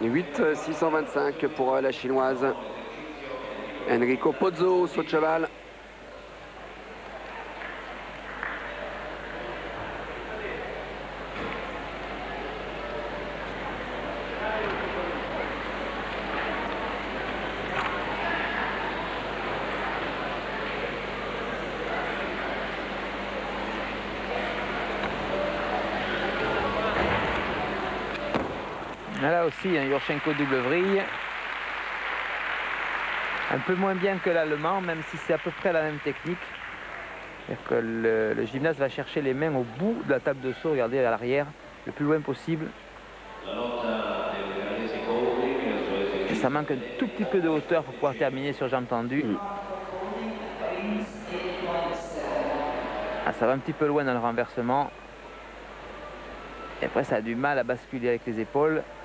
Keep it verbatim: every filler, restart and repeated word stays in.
huit six cent vingt-cinq pour la chinoise. Enrico Pozzo, saut de cheval. Là aussi, un Yurchenko double vrille. Un peu moins bien que l'allemand, même si c'est à peu près la même technique. C'est-à-dire que le, le gymnaste va chercher les mains au bout de la table de saut, regardez à l'arrière, le plus loin possible. Et ça manque un tout petit peu de hauteur pour pouvoir terminer sur jambe tendue. Mm. Ah, ça va un petit peu loin dans le renversement. Et après, ça a du mal à basculer avec les épaules.